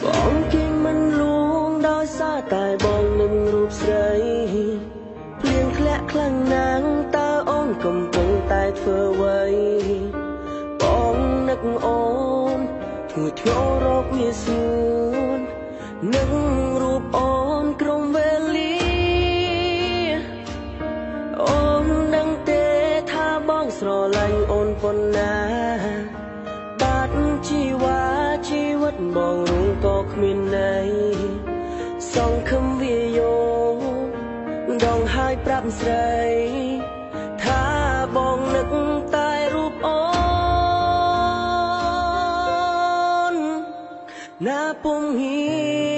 បងគេមិនលួងដោយសារតែបងនឹងរូបស្រីភ្លៀងធ្លាក់ខ្លាំងណាស់តើអូនកំពុងតែធ្វើអ្វីបងនឹកអូនឈួតឈររកងាយស្រួលនឹងរូបអូនក្រុមវេលាអូនដឹងទេថាបងស្រឡាញ់អូនប៉ុណ្ណាបាត់ជីវ៉ាជីវិតបងរួងក៏គ្មានន័យសង្ឃឹមវាយោដងហើយប្រាប់ស្រីថាបងនឹកតែរូបអូនណាពុំហ៊ី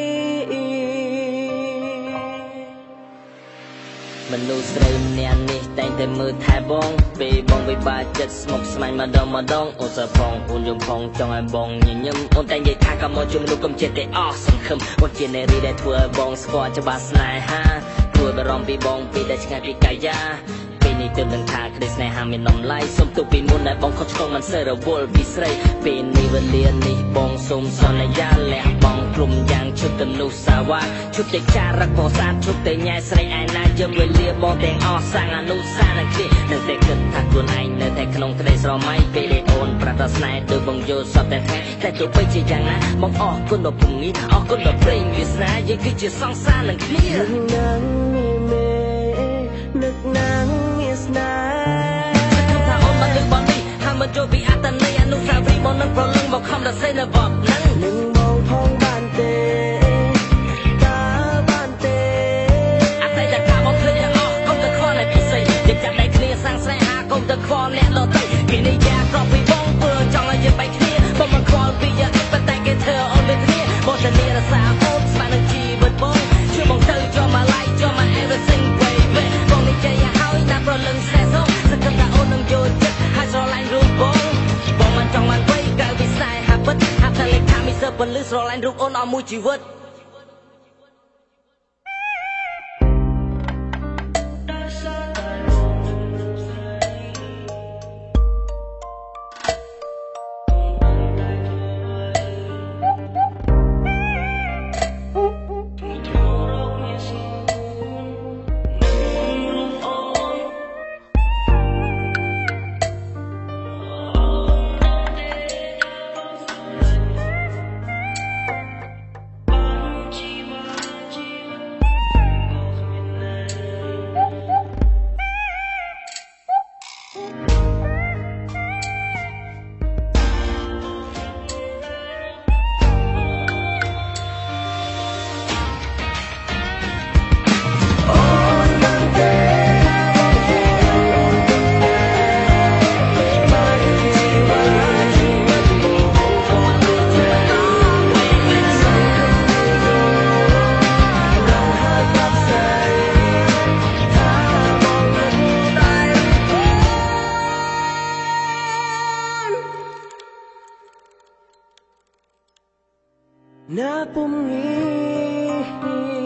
មនុស្សស្រីម្នាក់នេះតែងតែមើលថែបងពេលបងវិបាកចិត្តស្មុគស្មាញម្ដងអូនសើផងអូនយំផងចង់ឲ្យបងញញឹមអូនតែនិយាយថាក៏មកជុំមនុស្សកុំចិត្តតែអស់សង្ឃឹមអូនជានារីដែលធ្វើឲ្យបងស្គាល់ច្បាស់ស្នេហាគួរបារម្ភពីបងពីដែលឆ្ងាយពីកាយាពេលនេះទើបដឹងថាក្តីស្នេហាមាននំឡៃសុំទុកពីមុនដែលបងខុសឆ្គងមិនសូវរវល់ពីស្រីពេលនេះវេលានេះបងសូមសន្យាលះបងព្រំយ៉ាងឈុតទៅនោះសាវ៉ាឈុតតែចារឹកបោសាទឈុតតែញ៉ែស្រីឯណាយើងវេលាបងទាំងអស់សាំងអនុសាសន៍នឹងគ្នានឹងតែគិតថាខ្លួនឯងនៅតែក្នុងក្តីស្រមៃពេលដែលអូនប្រកាសស្នេហ៍ដូចបងយល់សពតែថ្ងៃតែទោះបីជាយ៉ាងណាបងអរគុណដល់ភូមិអរគុណដល់ព្រេងវាសនាយើងគឺជាសង្សារនឹងគ្នានឹងមេនឹកណាងមានស្នេហ៍ថាអូនបានលើកបងនេះហើយមកចូលពីអត្តន័យអនុស្សាវរីយ៍បងនឹងប្រលឹងមកខំដល់សេនៅបបនឹងបងផងបានទេតាបានទេអតីតកាលបងឃើញអស់កុំទៅខ្វល់តែពិសេសយើងចាប់ដៃគ្នាសាំងស្នេហាកុំទៅខ្វល់អ្នកដទៃគេនិយាយក្រោកពីបងព្រោះចង់ឲ្យយើងបែកគ្នាបងមិនខ្វល់ពីយ៉ាងប៉ុន្តែគេធ្វើអូនដូចគ្នាបងតែមានរសាអូនស្មាននឹងជីវិតបងជួយបងទៅយកមក like យកមក everything baby បងនិយាយឲ្យណាប្រលឹងស្នេហ៍សង្ឃឹមថាអូននឹងយល់ចិត្តហើយស្រឡាញ់រូបបងមិនចង់បានវ័យកើវិស័យហាពិតហាប់ថាលេខថាមីសើពលឺស្រឡាញ់រូបអូនអស់មួយជីវិតណាពុំងាយ